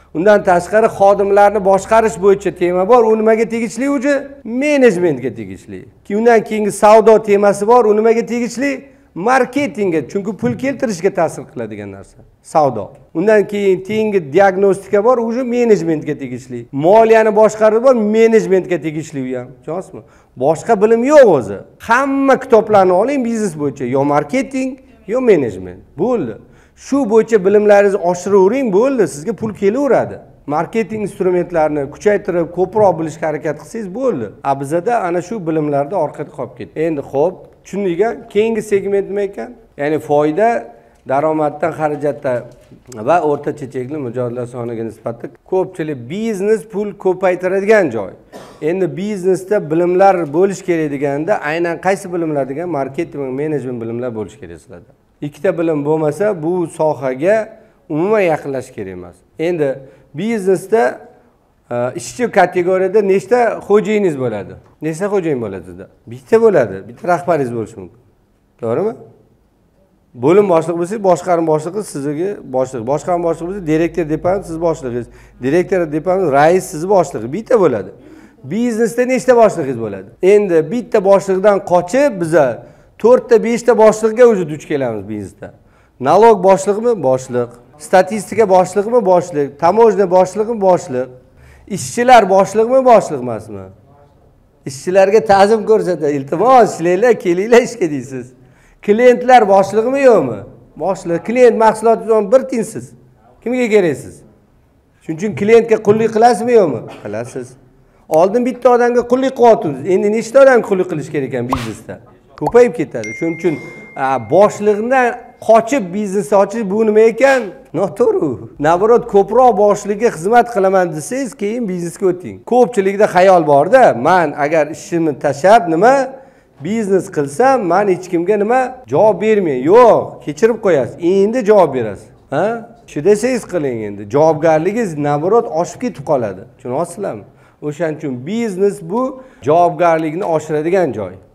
Undan tashqari xodimlarni boshqarish bo'yicha tema bor. U nimaga tegishli o'zi? Menejmentga tegishli. Undan keyingi savdo temasi bor. U nimaga tegishli? Marketingga, chunki pul keltirishga ta'sir qiladigan narsa. Savdo. Undan keyingi diagnostika bor, o'zi menejmentga tegishli. Moliyani boshqarish bor, menejmentga tegishli u ham. Tushunasizmi? Boshqa bilim yo'q o'zi. Hamma kitoblarni oling biznes bo'yicha, yo marketing, yo menejment. Bo'ldi. Shu bo'yicha bilimlaringizni oshiravering, bo'ldi, sizga pul kelaveradi. Marketing instrumentlarini kuchaytirib, ko'proq bilishga harakat qilsangiz bo'ldi. Bizda ana shu bilimlarda orqada qolib ketdi. Endi xo'p, tushundingmi? Keyingi segment nima ekan? Ya'ni foyda daromaddan xarajatda va o'rtacha chekli mijozlar soniga nisbatan ko'pchilik biznes pul ko'paytiradigan joy. Endi biznesda bilimlar bo'lish kerak deganda aynan qaysi bilimlar degan marketing va menejment bilimlar bo'lish kerak sizlarda. Ikkita bilim bo'lmasa bu sohaga umuman yaqinlashish kerak emas. Endi biznesda ishchi kategoriyada nechta xo'jayiningiz bo'ladi? Nechta xo'jayin bo'ladi sizda? Bitta bo'ladi. Bitta rahbaringiz bo'lishi mumkin. To'g'rimi? Bo'lim boshliq bo'lsangiz, boshqarma boshlig'i sizga boshliq. Boshqarma boshlig'i bo'lsa, direktor departament siz boshlig'ingiz. Direktor departament rais siz boshlig'i. Bitta bo'ladi. Biznesda nechta boshlig'ingiz bo'ladi? Endi bitta boshliqdan qochib biza 4 ta 5 ta boshliqqa o'zi duch kelamiz biznesda. Nalog boshliqmi? Boshliq. Statistika boshliqmi? Boshliq. Tamojna boshliqmi? Boshliq. Ishchilar boshliqmi? Boshliq emasmi? Ishchilarga ta'zim ko'rsatadi. Iltimos, ishlanglar, kelinglar ishga deysiz. Klientlar boshliqmi yo'qmi? Boshliq. Klient mahsulotingizni bir tiyinsiz. Kimga keraksiz? Shuning uchun klientga qullik qilasizmi yo'qmi? Qilasiz. Oldin bitta odamga qullik qilyapsiz. Endi nechta odamga qullik qilish kerak ekan biznesda? Ko'payib ketadi. Shuning uchun boshliqdan qochib biznes ochish bu nima ekan? Noto'g'ri. Navorot ko'proq boshlig'iga xizmat qilaman desangiz, keyin biznesga o'ting. Ko'pchilikda xayol borda, men agar ishimni tashab nima biznes qilsam, men hech kimga nima javob bermay. Yo'q, kechirib qo'yasiz. Endi javob berasiz. Ha? Shu desangiz qiling endi. Javobgarligingiz navorot oshib ketib qoladi. Tushunyapsizlarmi? O'shaning uchun biznes bu javobgarlikni oshiradigan joy.